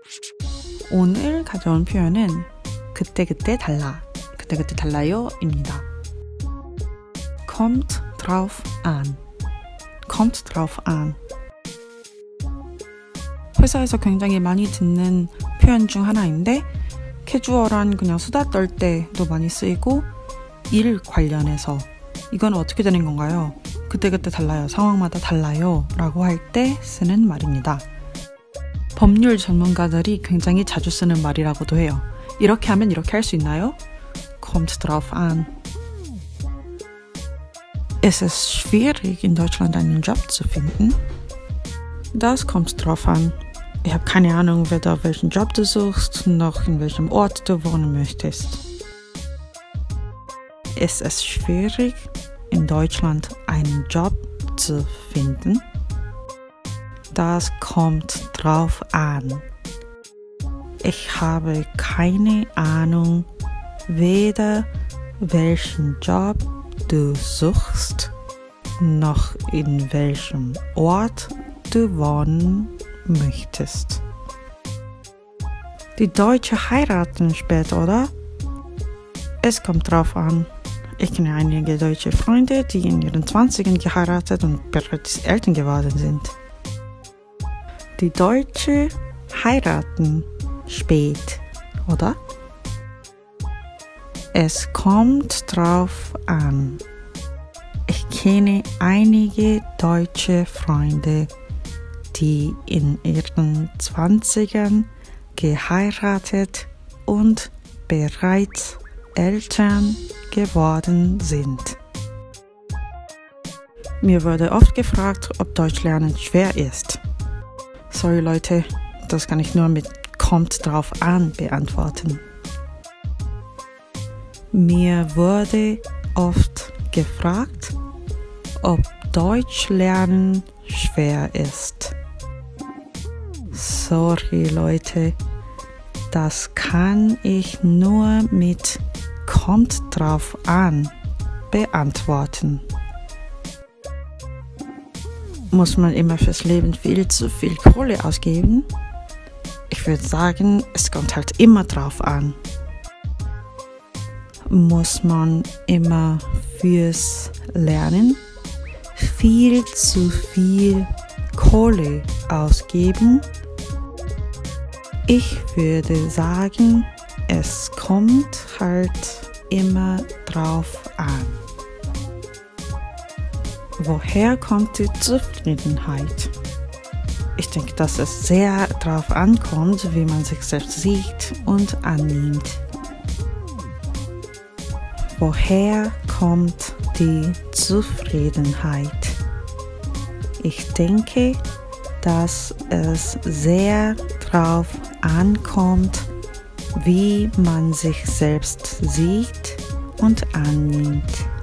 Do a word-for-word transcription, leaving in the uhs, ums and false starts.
오늘 가져온 표현은 그때그때 달라, 그때그때 달라요 입니다. kommt drauf an, kommt drauf an. 회사에서 굉장히 많이 듣는 표현 중 하나인데 캐주얼한 그냥 수다 떨 때도 많이 쓰이고 일 관련해서 이건 어떻게 되는 건가요? 그때그때 달라요, 상황마다 달라요 라고 할 때 쓰는 말입니다. 법률 전문가들이 굉장히 자주 쓰는 말이라고도 해요. 이렇게 하면 이렇게 할 수 있나요? Kommt drauf an. Ist es schwierig, in Deutschland einen Job zu finden? Das kommt drauf an. Ich habe keine Ahnung, weder welchen Job du suchst, noch in welchem Ort du wohnen möchtest. Ist es schwierig, in Deutschland einen Job zu finden? Das kommt drauf an. Ich habe keine Ahnung, weder welchen Job du suchst, noch in welchem Ort du wohnen möchtest. Die Deutsche heiraten später, oder? Es kommt drauf an. Ich kenne einige deutsche Freunde, die in ihren Zwanzigern geheiratet und bereits Eltern geworden sind. Die Deutsche heiraten spät, oder? Es kommt drauf an. Ich kenne einige deutsche Freunde, die in ihren Zwanzigern geheiratet und bereits Eltern geworden sind. Mir wurde oft gefragt, ob Deutsch lernen schwer ist. Sorry Leute, das kann ich nur mit kommt drauf an beantworten. Mir wurde oft gefragt, ob Deutsch lernen schwer ist. Sorry Leute, das kann ich nur mit kommt drauf an beantworten. Muss man immer fürs Leben viel zu viel Kohle ausgeben? Ich würde sagen, es kommt halt immer drauf an. Muss man immer fürs Lernen viel zu viel Kohle ausgeben? Ich würde sagen, es kommt halt immer drauf an. Woher kommt die Zufriedenheit? Ich denke, dass es sehr drauf ankommt, wie man sich selbst sieht und annimmt. Woher kommt die Zufriedenheit? Ich denke, dass es sehr drauf ankommt, wie man sich selbst sieht und annimmt.